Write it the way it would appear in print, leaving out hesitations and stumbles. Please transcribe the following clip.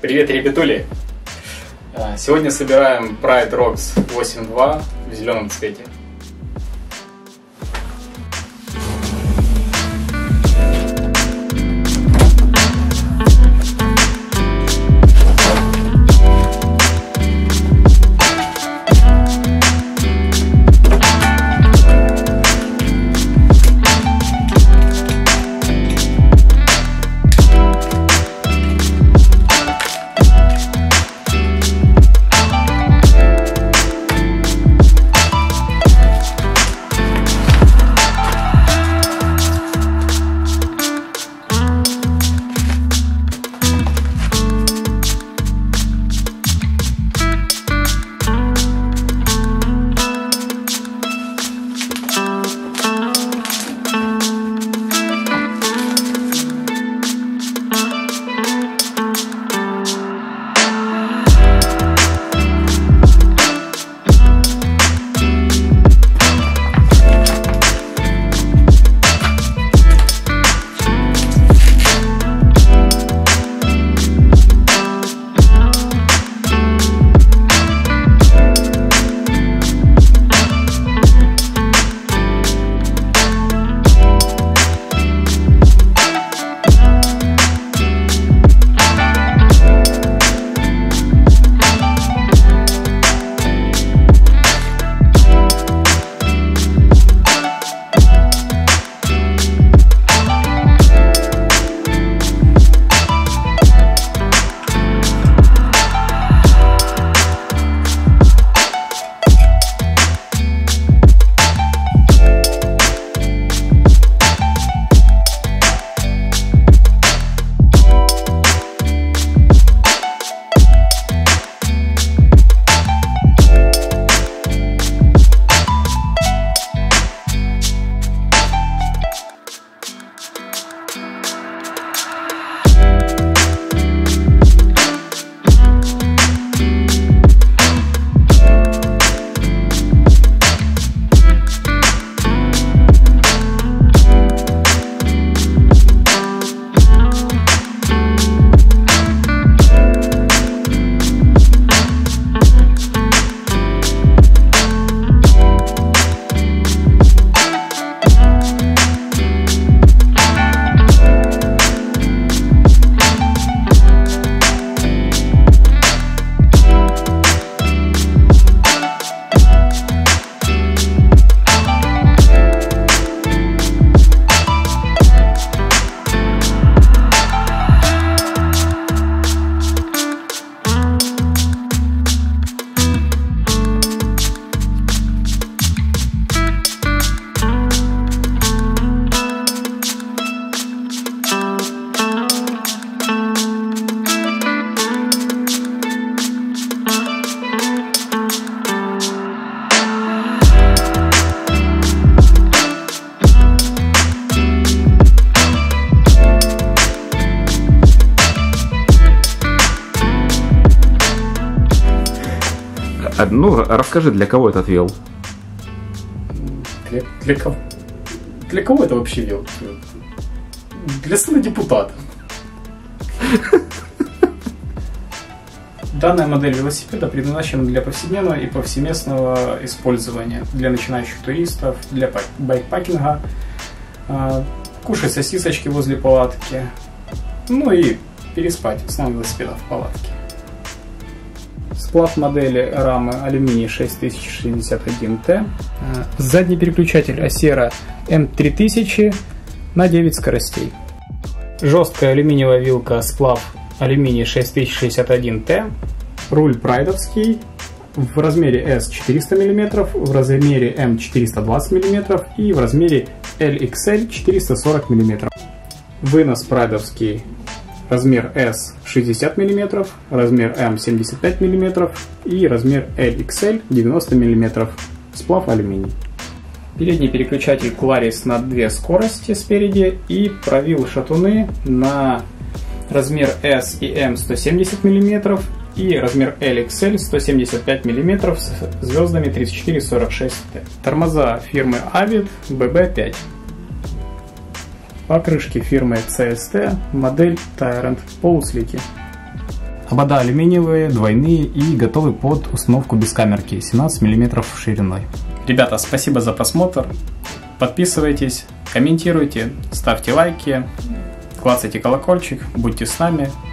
Привет, ребятули! Сегодня собираем Pride Rocks 8.2 в зеленом цвете. Ну, расскажи, для кого этот вел? Для кого? Для кого это вообще вел? Для сына депутата. Данная модель велосипеда предназначена для повседневного и повсеместного использования, для начинающих туристов, для байкпакинга, кушать сосисочки возле палатки, ну и переспать с нами велосипеда в палатке. Сплав модели рамы алюминий 6061T. Задний переключатель Acera M3000 на 9 скоростей. Жесткая алюминиевая вилка сплав алюминий 6061T. Руль прайдовский в размере S 400 мм, в размере M 420 мм и в размере LXL 440 мм. Вынос прайдовский. Размер S 60 мм, размер M 75 мм и размер LXL 90 мм. Сплав алюминий. Передний переключатель Claris на 2 скорости спереди и провил шатуны на размер S и M 170 мм и размер LXL 175 мм с звездами 3446T. Тормоза фирмы Avid BB5. Покрышки фирмы CST, модель Tyrant полуслики. Обода алюминиевые, двойные и готовы под установку без камерки 17 мм шириной. Ребята, спасибо за просмотр. Подписывайтесь, комментируйте, ставьте лайки, клацайте колокольчик, будьте с нами.